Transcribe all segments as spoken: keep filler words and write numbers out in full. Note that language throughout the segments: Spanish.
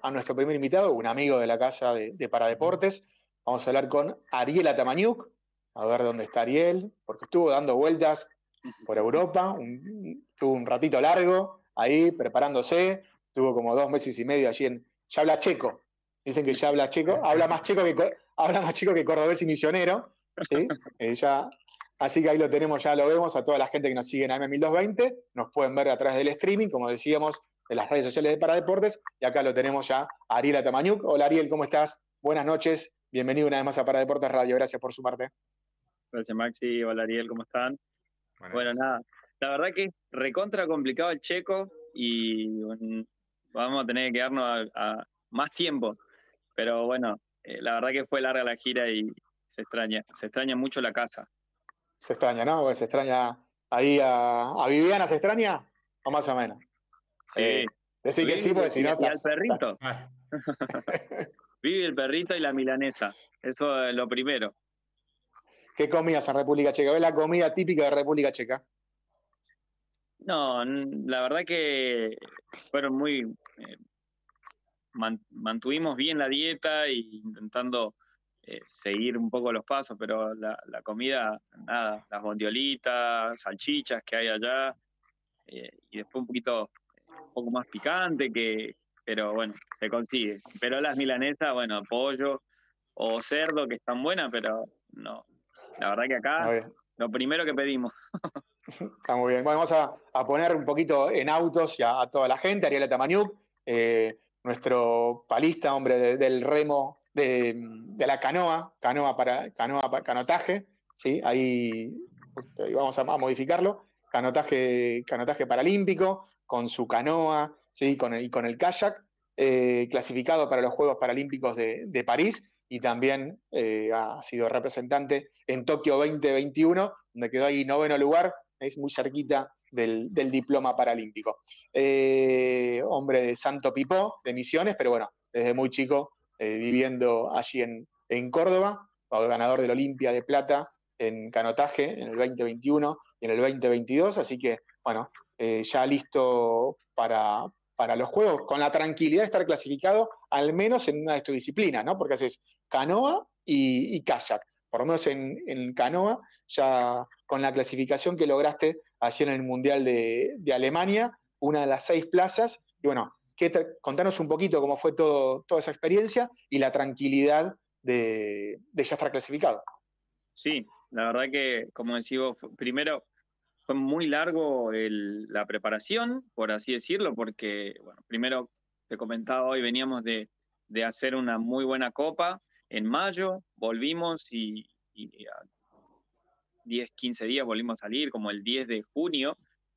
a nuestro primer invitado, un amigo de la casa de, de Paradeportes. Vamos a hablar con Ariel Atamaniuk, a ver dónde está Ariel, porque estuvo dando vueltas por Europa, un, estuvo un ratito largo ahí preparándose, estuvo como dos meses y medio allí en... Ya habla checo, dicen que ya habla checo, habla más checo que, habla más checo que cordobés y misionero, ¿sí? Eh, ya, así que ahí lo tenemos, ya lo vemos, a toda la gente que nos sigue en A M mil doscientos veinte, nos pueden ver a través del streaming, como decíamos, de las redes sociales de Paradeportes, y acá lo tenemos ya a Ariel Atamaniuk. Hola Ariel, ¿cómo estás? Buenas noches, bienvenido una vez más a Paradeportes Radio, gracias por su parte. Gracias Maxi, hola Ariel, ¿cómo están? Buenas. Bueno, nada, la verdad que es recontra complicado el checo y bueno, vamos a tener que quedarnos a, a más tiempo, pero bueno, eh, la verdad que fue larga la gira y se extraña, se extraña mucho la casa. Se extraña, ¿no? Porque se extraña ahí a, a Viviana, ¿se extraña? O más o menos. Sí. Eh, decir que sí, porque si no... Y, y al perrito. Ah. Vive el perrito y la milanesa, eso es lo primero. ¿Qué comías en República Checa? ¿Ves la comida típica de República Checa? No, la verdad que fueron muy... Eh, mantuvimos bien la dieta e intentando eh, seguir un poco los pasos, pero la, la comida, nada, las bondiolitas, salchichas que hay allá, eh, y después un poquito, un poco más picante, que, pero bueno, se consigue. Pero las milanesas, bueno, pollo o cerdo, que están buenas, pero no, la verdad que acá, lo primero que pedimos. Está muy bien. Bueno, vamos a, a poner un poquito en autos a, a toda la gente. Ariel Atamaniuk, eh, nuestro palista, hombre de, del remo, de, de, la canoa, canoa para canoa para canotaje, ¿sí? Ahí, ahí vamos a, a modificarlo. Canotaje, canotaje paralímpico, con su canoa, ¿sí? Con el, con el kayak, eh, clasificado para los Juegos Paralímpicos de, de París, y también eh, ha sido representante en Tokio veinte veintiuno, donde quedó ahí noveno lugar, es muy cerquita del, del diploma paralímpico. Eh, hombre de Santo Pipó, de Misiones, pero bueno, desde muy chico, eh, viviendo allí en, en Córdoba, ganador del Olimpia de Plata en canotaje en el veinte veintiuno y en el veinte veintidós, así que, bueno, eh, ya listo para, para los Juegos, con la tranquilidad de estar clasificado, al menos en una de tus disciplinas, ¿no? Porque haces canoa y, y kayak. Por lo menos en, en canoa, ya con la clasificación que lograste ayer en el Mundial de, de Alemania, una de las seis plazas. Y bueno, ¿qué te, contanos un poquito cómo fue todo, toda esa experiencia y la tranquilidad de, de ya estar clasificado. Sí, la verdad que, como decís vos, primero fue muy largo el, la preparación, por así decirlo, porque, bueno, primero te comentaba hoy, veníamos de, de hacer una muy buena copa en mayo, volvimos y, y a diez, quince días volvimos a salir, como el diez de junio,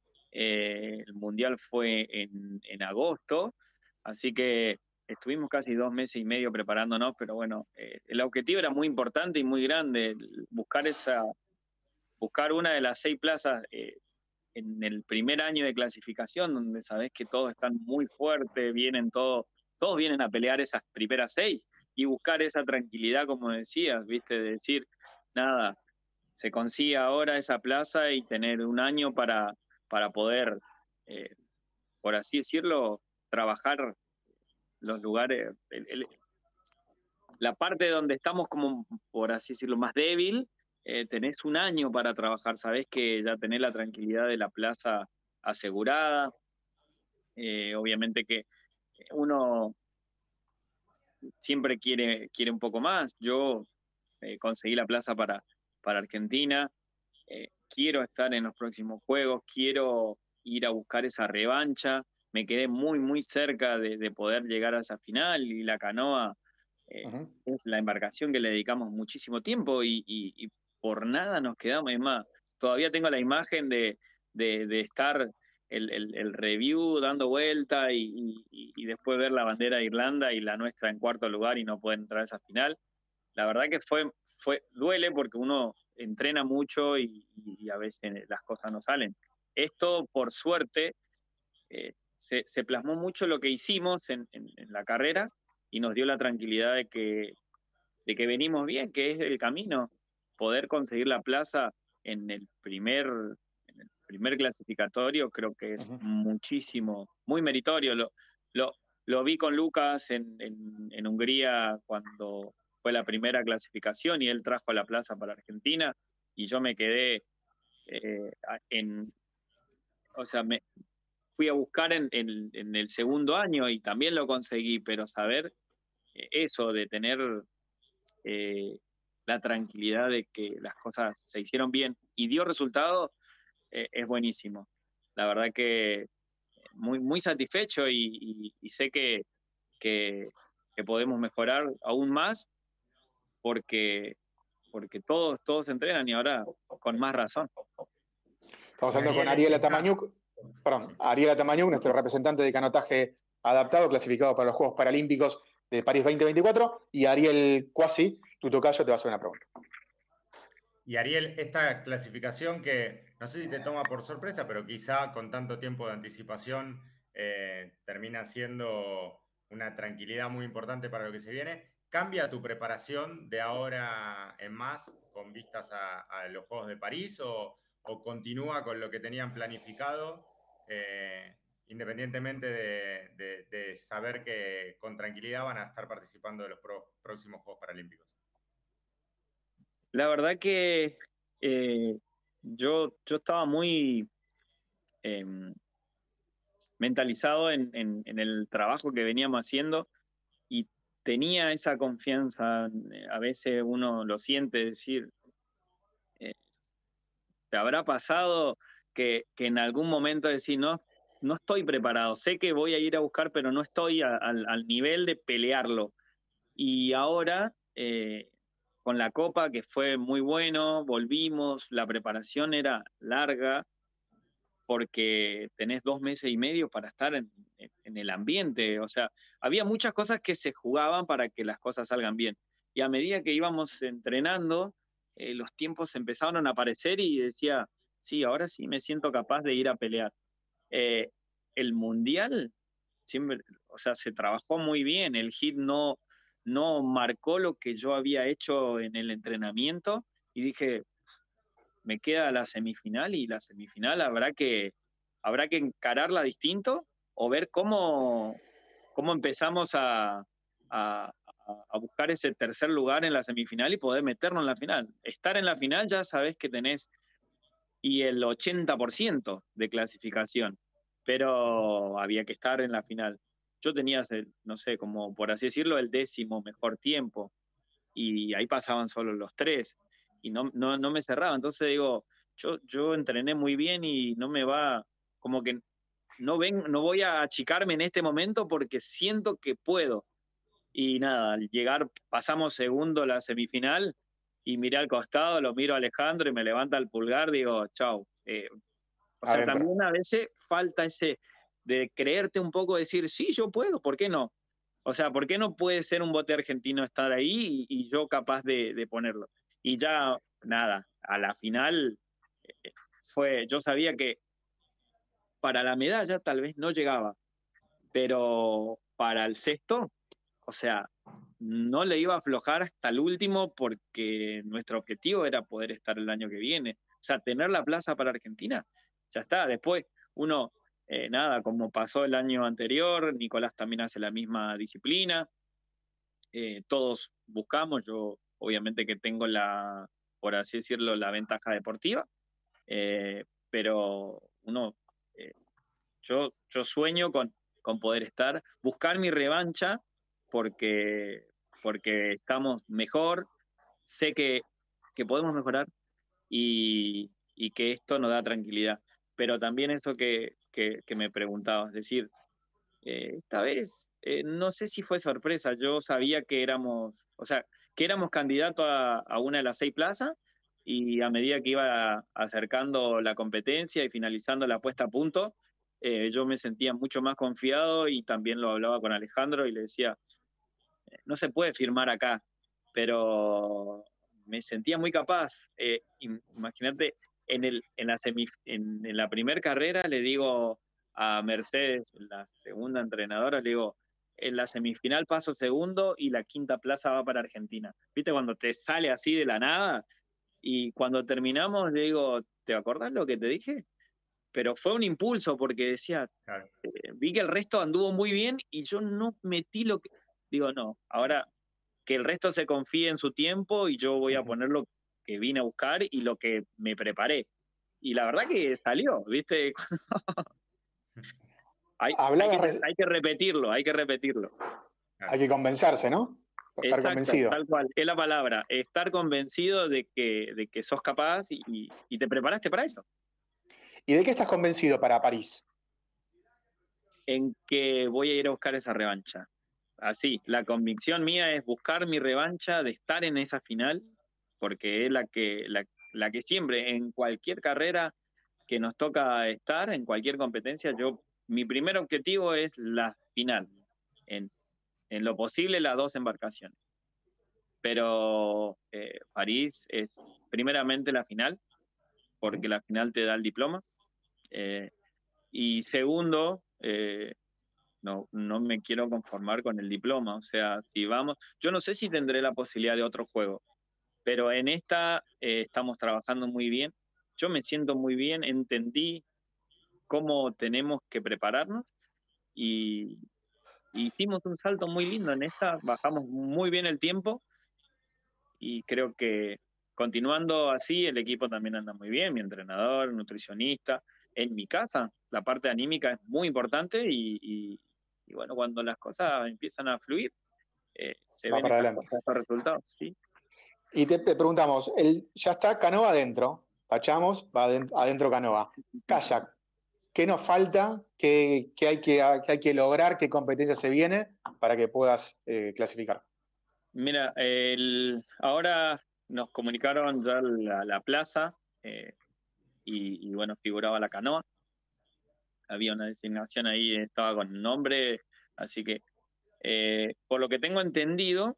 eh, el Mundial fue en, en agosto, así que estuvimos casi dos meses y medio preparándonos, pero bueno, eh, el objetivo era muy importante y muy grande, buscar esa, buscar una de las seis plazas eh, en el primer año de clasificación, donde sabés que todos están muy fuertes, vienen todos, todos vienen a pelear esas primeras seis, y buscar esa tranquilidad, como decías, viste, de decir, nada, se consigue ahora esa plaza y tener un año para, para poder, eh, por así decirlo, trabajar los lugares, el, el, la parte donde estamos como, por así decirlo, más débil, eh, tenés un año para trabajar, sabés que ya tenés la tranquilidad de la plaza asegurada, eh, obviamente que uno siempre quiere, quiere un poco más, yo eh, conseguí la plaza para, para Argentina, eh, quiero estar en los próximos Juegos, quiero ir a buscar esa revancha, me quedé muy, muy cerca de, de poder llegar a esa final, y la canoa eh, uh-huh. es la embarcación que le dedicamos muchísimo tiempo, y, y, y por nada nos quedamos. Es más, todavía tengo la imagen de, de, de estar el, el, el review dando vuelta y, y, y después ver la bandera de Irlanda y la nuestra en cuarto lugar y no poder entrar a esa final. La verdad que fue, fue duele porque uno entrena mucho y, y a veces las cosas no salen. Esto, por suerte, eh, se, se plasmó mucho lo que hicimos en, en, en la carrera y nos dio la tranquilidad de que, de que venimos bien, que es el camino. Poder conseguir la plaza en el primer, en el primer clasificatorio creo que es uh-huh. muchísimo, muy meritorio. Lo, lo, lo vi con Lucas en, en, en Hungría cuando fue la primera clasificación y él trajo la plaza para Argentina y yo me quedé eh, en, o sea, me fui a buscar en, en, en el segundo año y también lo conseguí, pero saber eso de tener eh, la tranquilidad de que las cosas se hicieron bien y dio resultado, eh, es buenísimo. La verdad que muy, muy satisfecho y, y, y sé que, que, que, podemos mejorar aún más porque, porque todos, todos entrenan y ahora con más razón. Estamos hablando con Ariel Atamañuc, perdón, Ariel Atamañuc, nuestro representante de canotaje adaptado, clasificado para los Juegos Paralímpicos de París veinte veinticuatro, y Ariel Cuasi, tu tocayo, te va a hacer una pregunta. Y Ariel, esta clasificación que no sé si te toma por sorpresa, pero quizá con tanto tiempo de anticipación eh, termina siendo una tranquilidad muy importante para lo que se viene. ¿Cambia tu preparación de ahora en más con vistas a, a los Juegos de París o, o continúa con lo que tenían planificado, eh, independientemente de, de, de saber que con tranquilidad van a estar participando de los pro, próximos Juegos Paralímpicos? La verdad que eh, yo, yo estaba muy eh, mentalizado en, en, en el trabajo que veníamos haciendo y tenía esa confianza. A veces uno lo siente decir, eh, ¿te habrá pasado que, que en algún momento decir, no, no estoy preparado, sé que voy a ir a buscar, pero no estoy a, a, al nivel de pelearlo? Y ahora, eh, con la Copa, que fue muy bueno, volvimos, la preparación era larga, porque tenés dos meses y medio para estar en, en el ambiente. O sea, había muchas cosas que se jugaban para que las cosas salgan bien. Y a medida que íbamos entrenando, eh, los tiempos empezaron a aparecer y decía, sí, ahora sí me siento capaz de ir a pelear. Eh, el Mundial, siempre, o sea, se trabajó muy bien, el hit no, no marcó lo que yo había hecho en el entrenamiento y dije, me queda la semifinal y la semifinal habrá que, habrá que encararla distinto o ver cómo, cómo empezamos a, a, a buscar ese tercer lugar en la semifinal y poder meternos en la final. Estar en la final ya sabés que tenés y el ochenta por ciento de clasificación, pero había que estar en la final. Yo tenía, no sé, como por así decirlo, el décimo mejor tiempo y ahí pasaban solo los tres y no, no, no me cerraba. Entonces digo, yo, yo entrené muy bien y no me va, como que no, ven, no voy a achicarme en este momento porque siento que puedo. Y nada, al llegar, pasamos segundo la semifinal y miré al costado, lo miro a Alejandro y me levanta el pulgar, digo, chau. Eh, o sea, Adentro. también a veces falta ese de creerte un poco, decir, sí, yo puedo, ¿por qué no? O sea, ¿por qué no puede ser un bote argentino estar ahí y, y yo capaz de, de ponerlo? Y ya, nada, a la final eh, fue, yo sabía que para la medalla tal vez no llegaba, pero para el sexto, o sea, no le iba a aflojar hasta el último porque nuestro objetivo era poder estar el año que viene. O sea, tener la plaza para Argentina, ya está. Después uno, eh, nada, como pasó el año anterior, Nicolás también hace la misma disciplina. Eh, todos buscamos, yo obviamente que tengo la, por así decirlo, la ventaja deportiva, eh, pero uno, eh, yo, yo sueño con, con poder estar, buscar mi revancha porque, porque estamos mejor, sé que, que podemos mejorar y, y que esto nos da tranquilidad. Pero también eso que, que, que me preguntabas, es decir, eh, esta vez eh, no sé si fue sorpresa, yo sabía que éramos, o sea, que éramos candidatos a, a una de las seis plazas y a medida que iba acercando la competencia y finalizando la puesta a punto, eh, yo me sentía mucho más confiado y también lo hablaba con Alejandro y le decía, eh, no se puede firmar acá, pero me sentía muy capaz. Eh, imagínate, en, el, en la, semif en, en la primera carrera le digo a Mercedes, la segunda entrenadora, le digo, en la semifinal paso segundo y la quinta plaza va para Argentina. ¿Viste cuando te sale así de la nada? Y cuando terminamos le digo, ¿te acordás lo que te dije? pero fue un impulso porque decía, Claro. eh, vi que el resto anduvo muy bien y yo no metí lo que... Digo, no, ahora que el resto se confíe en su tiempo y yo voy a poner lo que vine a buscar y lo que me preparé. Y la verdad que salió, ¿viste? hay, hay, que, hay que repetirlo, hay que repetirlo. Hay que convencerse, ¿no? Estar Exacto, convencido. Tal cual, es la palabra, estar convencido de que, de que sos capaz y, y te preparaste para eso. ¿Y de qué estás convencido para París? En que voy a ir a buscar esa revancha. Así, la convicción mía es buscar mi revancha de estar en esa final, porque es la que, la, la que siempre, en cualquier carrera que nos toca estar, en cualquier competencia, yo, mi primer objetivo es la final, en, en lo posible las dos embarcaciones. Pero eh, París es primeramente la final, porque la final te da el diploma, eh, y segundo, eh, no, no me quiero conformar con el diploma, o sea, si vamos, yo no sé si tendré la posibilidad de otro juego, pero en esta eh, estamos trabajando muy bien, yo me siento muy bien, entendí cómo tenemos que prepararnos y hicimos un salto muy lindo en esta, bajamos muy bien el tiempo y creo que continuando así el equipo también anda muy bien, mi entrenador, nutricionista, en mi casa la parte anímica es muy importante y, y, y bueno, cuando las cosas empiezan a fluir, eh, se Va ven para estas adelante. cosas, estos resultados, ¿sí? Y te, te preguntamos, el, ya está Canoa adentro, tachamos, va adentro, adentro Canoa. Kayak, ¿qué nos falta? ¿Qué, qué, hay que, qué hay que lograr? ¿Qué competencia se viene para que puedas eh, clasificar? Mira, el, ahora nos comunicaron ya la, la plaza eh, y, y bueno, figuraba la canoa. Había una designación ahí, estaba con nombre, así que eh, por lo que tengo entendido,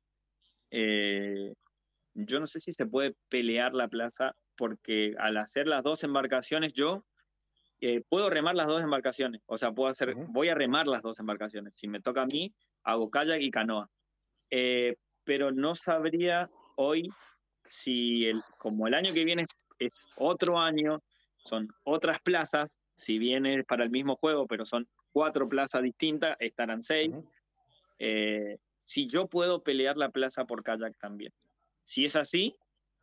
eh, yo no sé si se puede pelear la plaza porque al hacer las dos embarcaciones yo eh, puedo remar las dos embarcaciones, o sea, puedo hacer, uh-huh. voy a remar las dos embarcaciones. Si me toca a mí, hago kayak y canoa. Eh, pero no sabría hoy si, el, como el año que viene es otro año, son otras plazas, si bien es para el mismo juego, pero son cuatro plazas distintas, estarán seis. Uh-huh. Eh, si yo puedo pelear la plaza por kayak también. Si es así,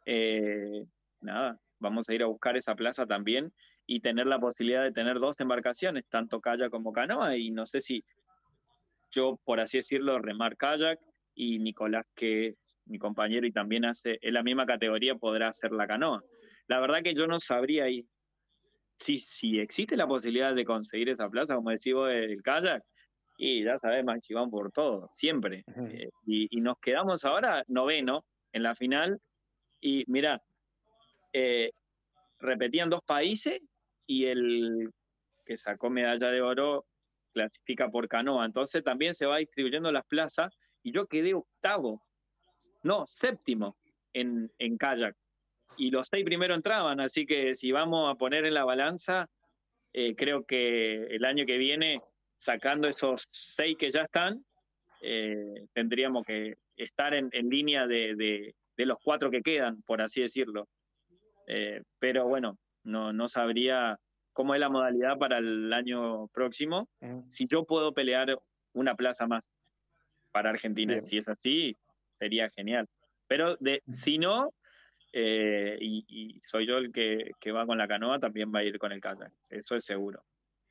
eh, nada, vamos a ir a buscar esa plaza también y tener la posibilidad de tener dos embarcaciones, tanto kayak como canoa, y no sé si yo, por así decirlo, remar kayak, y Nicolás, que es mi compañero y también hace en la misma categoría, podrá hacer la canoa. La verdad que yo no sabría ahí si, si existe la posibilidad de conseguir esa plaza, como decimos, el kayak, y ya sabes, Maxi, van por todo, siempre. Uh-huh. eh, y, y nos quedamos ahora noveno en la final, y mira, eh, repetían dos países, y el que sacó medalla de oro clasifica por canoa, entonces también se va distribuyendo las plazas, y yo quedé octavo, no, séptimo en, en kayak, y los seis primero entraban, así que si vamos a poner en la balanza, eh, creo que el año que viene, sacando esos seis que ya están, eh, tendríamos que estar en, en línea de, de, de los cuatro que quedan, por así decirlo. Eh, pero bueno, no, no sabría cómo es la modalidad para el año próximo, uh-huh. si yo puedo pelear una plaza más para Argentina. Bien. Si es así, sería genial. Pero de, si no, eh, y, y soy yo el que, que va con la canoa, también va a ir con el kayak, eso es seguro.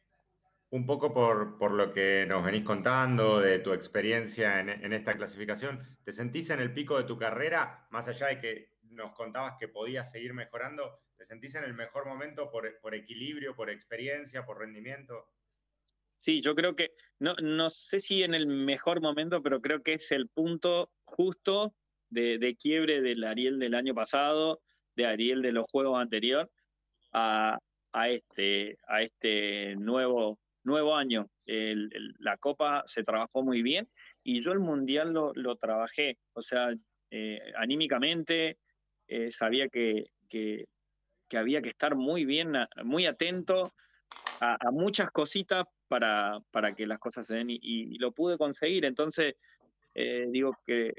Un poco por, por lo que nos venís contando de tu experiencia en, en esta clasificación, ¿te sentís en el pico de tu carrera? Más allá de que nos contabas que podías seguir mejorando, ¿te sentís en el mejor momento por, por equilibrio, por experiencia, por rendimiento? Sí, yo creo que, no, no sé si en el mejor momento, pero creo que es el punto justo de, de quiebre del Ariel del año pasado, de Ariel de los juegos anteriores, a, a, este, a este nuevo, nuevo año. El, el, la Copa se trabajó muy bien y yo el Mundial lo, lo trabajé, o sea, eh, anímicamente, eh, sabía que, que, que había que estar muy bien, muy atento a, a muchas cositas para, para que las cosas se den y, y lo pude conseguir. Entonces, eh, digo que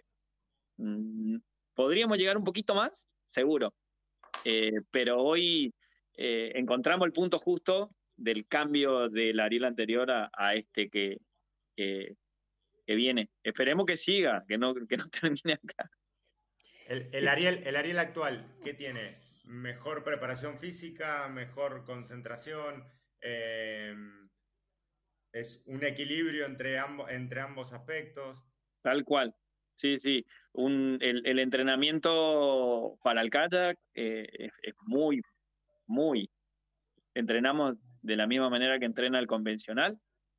mmm, podríamos llegar un poquito más, seguro, eh, pero hoy eh, encontramos el punto justo del cambio del Ariel anterior a, a este que, que, que viene. Esperemos que siga, que no, que no termine acá. El, el, Ariel, el Ariel actual, ¿qué tiene? ¿Mejor preparación física? ¿Mejor concentración? Eh, ¿Es un equilibrio entre, ambos, entre ambos aspectos? Tal cual. Sí, sí. Un, el, el entrenamiento para el kayak eh, es, es muy, muy. Entrenamos de la misma manera que entrena el convencional.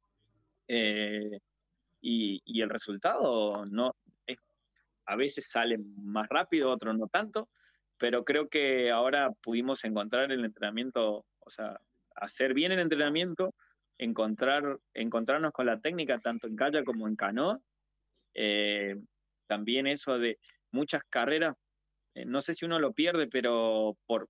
Eh, y, y el resultado no es, a veces sale más rápido, otros no tanto, pero creo que ahora pudimos encontrar el entrenamiento, o sea, hacer bien el entrenamiento, encontrar, encontrarnos con la técnica tanto en kayak como en canoa. Eh, también eso de muchas carreras, eh, no sé si uno lo pierde, pero por,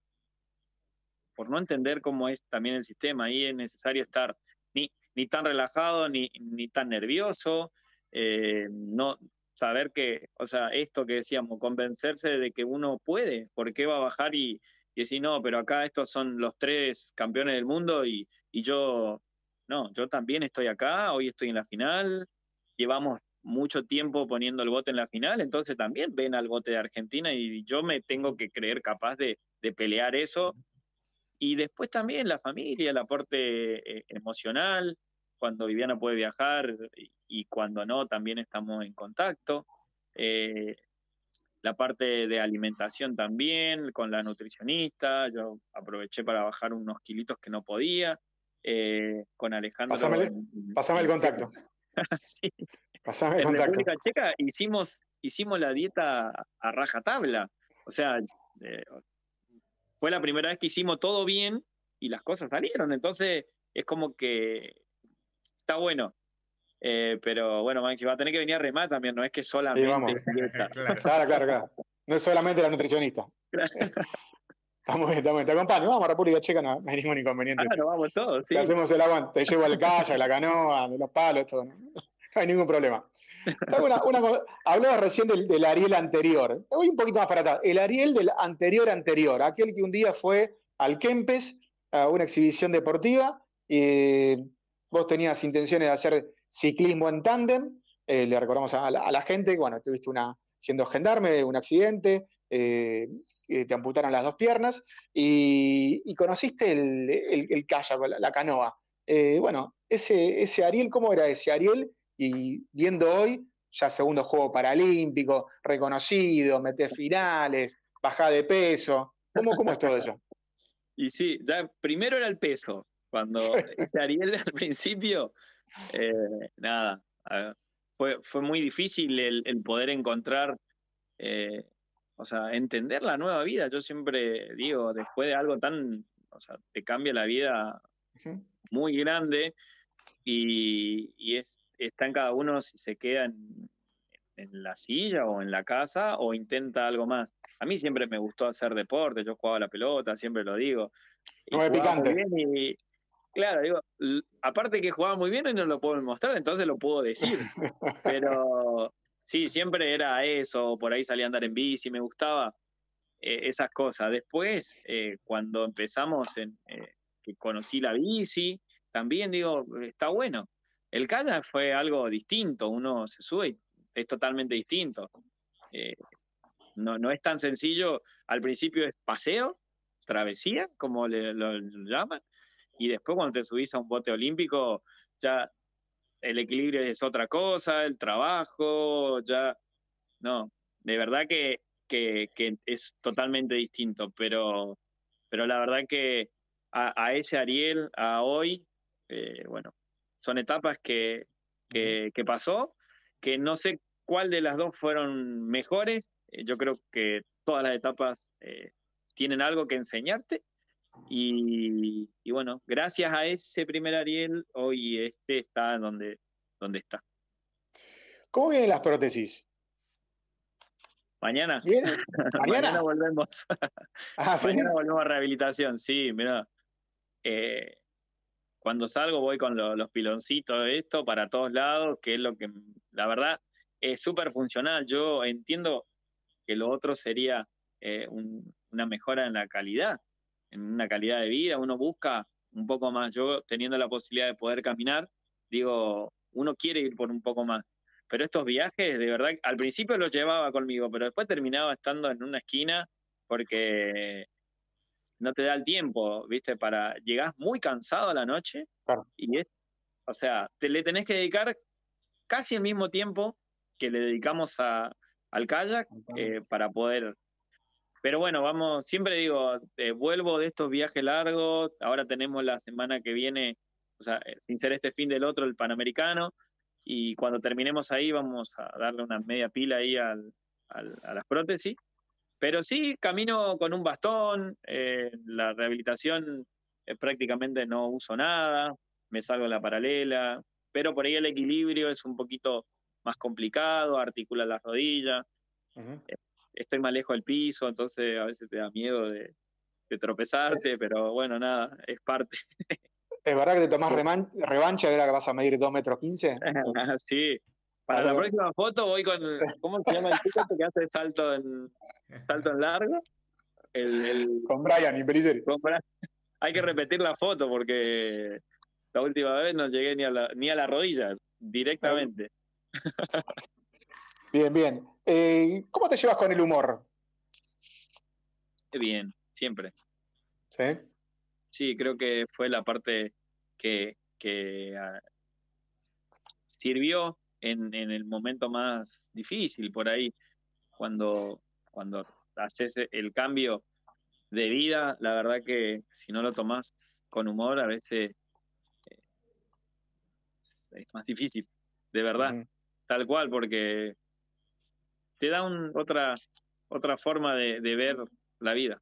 por no entender cómo es también el sistema, ahí es necesario estar ni, ni tan relajado, ni, ni tan nervioso, eh, no saber que, o sea, esto que decíamos, convencerse de que uno puede, ¿por qué va a bajar y, y decir, no, pero acá estos son los tres campeones del mundo y, y yo, no, yo también estoy acá, hoy estoy en la final, llevamos mucho tiempo poniendo el bote en la final, entonces también ven al bote de Argentina y yo me tengo que creer capaz de, de pelear eso. Y después también la familia, el aporte eh, emocional, cuando Viviana puede viajar y, y cuando no, también estamos en contacto. Eh, la parte de alimentación también, con la nutricionista, yo aproveché para bajar unos kilitos que no podía, eh, con Alejandro. Pásame, en, pásame el contacto. Sí. Pásame el En contacto. República Checa hicimos, hicimos la dieta a rajatabla, o sea, eh, fue la primera vez que hicimos todo bien y las cosas salieron. Entonces, es como que está bueno. Eh, pero bueno, Maxi, va a tener que venir a remar también, no es que solamente vamos. dieta. Claro. Claro, claro, claro. No es solamente la nutricionista. Estamos bien, estamos bien. Te acompaño. Vamos a República Checa, no, no hay ningún inconveniente. Claro, vamos todos, sí. Te hacemos el aguante. Te llevo al kayak, la canoa, los palos, todo. No, no hay ningún problema. Una, una, hablabas recién del, del Ariel anterior. Me voy un poquito más para atrás. El Ariel del anterior anterior. Aquel que un día fue al Kempes a una exhibición deportiva. Y vos tenías intenciones de hacer ciclismo en tándem. Eh, le recordamos a la, a la gente que, bueno, tuviste una, siendo gendarme, un accidente, eh, te amputaron las dos piernas y, y conociste el, el, el kayak, la, la canoa. Eh, bueno, ese, ese Ariel, ¿cómo era ese Ariel? Y viendo hoy, ya segundo juego paralímpico, reconocido, metés finales, bajá de peso. ¿Cómo, cómo es todo eso? Y sí, ya primero era el peso. Cuando ese Ariel al principio, eh, nada, fue, fue muy difícil el, el poder encontrar, eh, o sea, entender la nueva vida. Yo siempre digo, después de algo tan, o sea, te cambia la vida muy grande y, y es, está en cada uno si se queda en, en la silla o en la casa o intenta algo más. A mí siempre me gustó hacer deporte, yo jugaba a la pelota, siempre lo digo. Y no es jugaba picante. muy bien y, claro, digo, aparte que jugaba muy bien y no lo puedo mostrar, entonces lo puedo decir. Pero sí, siempre era eso, por ahí salía a andar en bici, me gustaba eh, esas cosas. Después, eh, cuando empezamos, en, eh, que conocí la bici, también digo, está bueno. El kayak fue algo distinto, uno se sube y es totalmente distinto. Eh, no, no es tan sencillo, al principio es paseo, travesía, como le, lo, lo llaman, y después cuando te subís a un bote olímpico, ya el equilibrio es otra cosa, el trabajo, ya, no, de verdad que, que, que es totalmente distinto, pero, pero la verdad que a, a ese Ariel, a hoy, eh, bueno, son etapas que, que, que pasó, que no sé cuál de las dos fueron mejores, eh, yo creo que todas las etapas eh, tienen algo que enseñarte, y, y bueno, gracias a ese primer Ariel, hoy este está donde, donde está. ¿Cómo vienen las prótesis? Mañana. ¿Bien? ¿Mañana? ¿Mañana? volvemos. Ah, ¿sí? Mañana volvemos a rehabilitación, sí, mira. Eh, cuando salgo voy con lo, los piloncitos de esto para todos lados, que es lo que, la verdad, es súper funcional. Yo entiendo que lo otro sería eh, un, una mejora en la calidad, en una calidad de vida. Uno busca un poco más. Yo teniendo la posibilidad de poder caminar, digo, uno quiere ir por un poco más. Pero estos viajes, de verdad, al principio los llevaba conmigo, pero después terminaba estando en una esquina porque no te da el tiempo, ¿viste? Para, llegás muy cansado a la noche Claro. y es, o sea, te le tenés que dedicar casi el mismo tiempo que le dedicamos a, al kayak eh, para poder. Pero bueno, vamos, siempre digo, eh, vuelvo de estos viajes largos, ahora tenemos la semana que viene, o sea, eh, sin ser este fin del otro, el Panamericano, y cuando terminemos ahí vamos a darle una media pila ahí al, al, a las prótesis. Pero sí, camino con un bastón, eh, la rehabilitación eh, prácticamente no uso nada, me salgo en la paralela, pero por ahí el equilibrio es un poquito más complicado, articula las rodillas, Uh-huh. eh, estoy más lejos del piso, entonces a veces te da miedo de, de tropezarte, pero bueno, nada, es parte. ¿Es verdad que te tomás reman- revancha ahora que vas a medir dos metros quince? Sí, para la próxima foto voy con, ¿cómo se llama el chico este que hace salto en, salto en largo? El, el, con Brian y Peliceri. con Brian. Hay que repetir la foto porque la última vez no llegué ni a la, ni a la rodilla, directamente. Bien, bien. Eh, ¿Cómo te llevas con el humor? Bien, siempre. ¿Sí? Sí, creo que fue la parte que, que uh, sirvió en, en el momento más difícil, por ahí, cuando, cuando haces el cambio de vida, la verdad que si no lo tomás con humor, a veces eh, es más difícil, de verdad, uh-huh. Tal cual, porque te da un, otra, otra forma de, de ver la vida.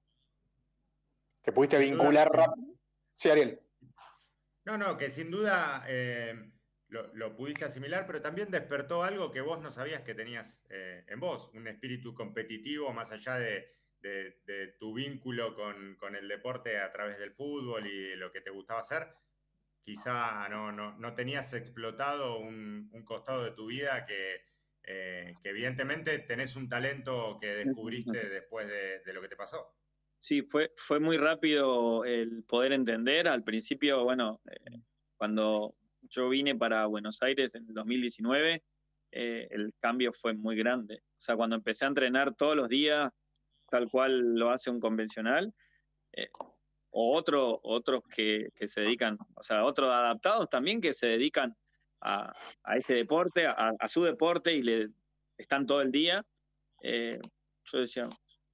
Te pudiste sin vincular rápido. Sí, Ariel. No, no, que sin duda eh, lo, lo pudiste asimilar, pero también despertó algo que vos no sabías que tenías eh, en vos, un espíritu competitivo más allá de, de, de tu vínculo con, con el deporte a través del fútbol y lo que te gustaba hacer. Quizá no, no, no tenías explotado un, un costado de tu vida que, eh, que evidentemente tenés un talento que descubriste después de, de lo que te pasó. Sí, fue, fue muy rápido el poder entender. Al principio, bueno, eh, cuando yo vine para Buenos Aires en el dos mil diecinueve, eh, el cambio fue muy grande. O sea, cuando empecé a entrenar todos los días, tal cual lo hace un convencional, eh, o otro, otros que, que se dedican, o sea, otros adaptados también que se dedican a, a ese deporte, a, a su deporte y le están todo el día. Eh, yo decía,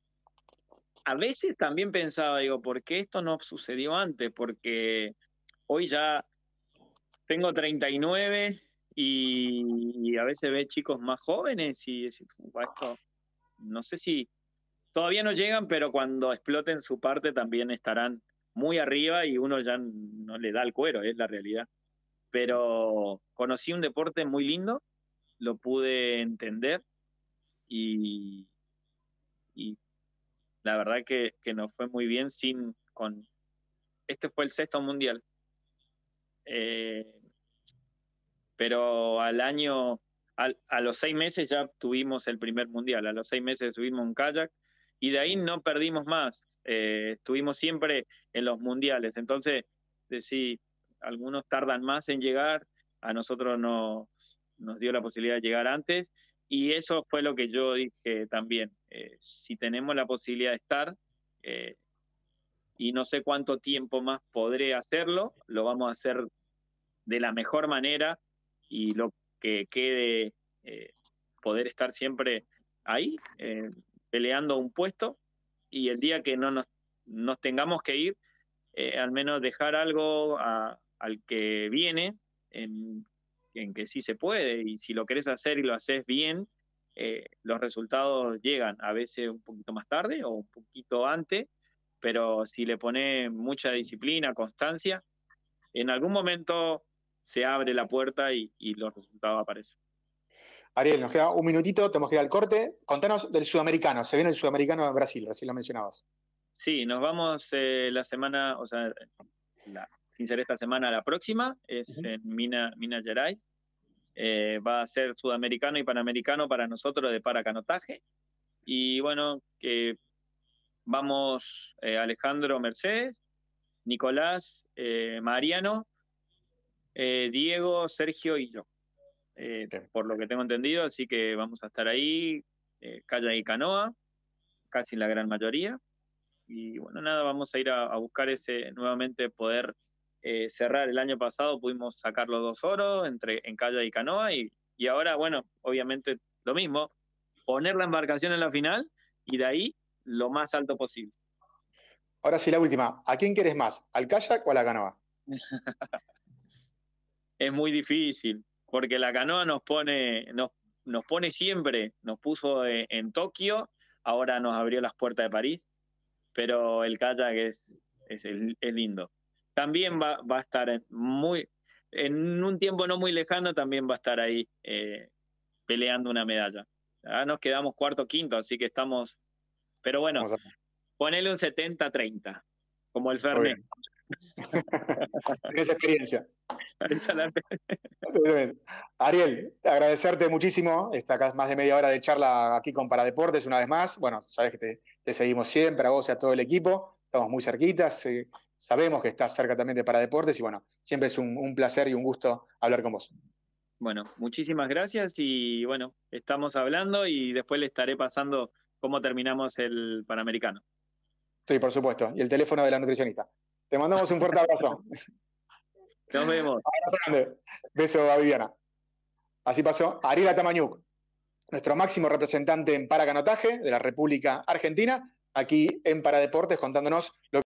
a veces también pensaba, digo, ¿por qué esto no sucedió antes? Porque hoy ya tengo treinta y nueve y, y a veces ves chicos más jóvenes y decís, esto, no sé si todavía no llegan, pero cuando exploten su parte también estarán muy arriba y uno ya no le da el cuero, es la realidad. Pero conocí un deporte muy lindo, lo pude entender y, y la verdad que, que nos fue muy bien sin con este fue el sexto mundial. Eh, pero al año, al, a los seis meses ya tuvimos el primer mundial, a los seis meses subimos un kayak y de ahí no perdimos más. Eh, estuvimos siempre en los mundiales. Entonces, sí, algunos tardan más en llegar, a nosotros no, nos dio la posibilidad de llegar antes y eso fue lo que yo dije también. Eh, si tenemos la posibilidad de estar, eh, y no sé cuánto tiempo más podré hacerlo, lo vamos a hacer de la mejor manera y lo que quede, eh, poder estar siempre ahí, eh, peleando un puesto y el día que no nos, nos tengamos que ir, eh, al menos dejar algo a, al que viene en, en que sí se puede y si lo querés hacer y lo haces bien, eh, los resultados llegan a veces un poquito más tarde o un poquito antes, pero si le pones mucha disciplina, constancia, en algún momento se abre la puerta y, y los resultados aparecen. Ariel, nos queda un minutito, tenemos que ir al corte. Contanos del sudamericano, se viene el sudamericano de Brasil, así lo mencionabas. Sí, nos vamos eh, la semana, o sea, la, sin ser esta semana, la próxima, es uh-huh. en Mina, Minas Gerais. Eh, va a ser sudamericano y panamericano para nosotros de paracanotaje. Y bueno, que vamos eh, Alejandro Mercedes, Nicolás, eh, Mariano, eh, Diego, Sergio y yo, eh, por lo que tengo entendido, así que vamos a estar ahí, eh, kayak y canoa, casi la gran mayoría, y bueno, nada, vamos a ir a, a buscar ese, nuevamente poder eh, cerrar. El año pasado pudimos sacar los dos oros entre, en kayak y canoa, y, y ahora, bueno, obviamente lo mismo, poner la embarcación en la final, y de ahí lo más alto posible. Ahora sí, la última. ¿A quién quieres más? ¿Al kayak o a la canoa? Es muy difícil, porque la canoa nos pone, nos, nos pone siempre, nos puso en, en Tokio, ahora nos abrió las puertas de París, pero el kayak es, es, es lindo. También va, va a estar en, muy, en un tiempo no muy lejano, también va a estar ahí eh, peleando una medalla. Ahora nos quedamos cuarto quinto, así que estamos, pero bueno, ponele un setenta treinta, como el Fernet. Tienes experiencia. Ariel, agradecerte muchísimo. Está acá más de media hora de charla aquí con Paradeportes una vez más. Bueno, sabes que te, te seguimos siempre, a vos y a todo el equipo. Estamos muy cerquitas. Eh, sabemos que estás cerca también de Paradeportes y bueno, siempre es un, un placer y un gusto hablar con vos. Bueno, muchísimas gracias y bueno, estamos hablando y después le estaré pasando cómo terminamos el Panamericano. Sí, por supuesto. Y el teléfono de la nutricionista. Te mandamos un fuerte abrazo. Nos vemos. Abrazo grande. Beso a Viviana. Así pasó Ariel Tamaniuk, nuestro máximo representante en paracanotaje de la República Argentina, aquí en Paradeportes, contándonos lo que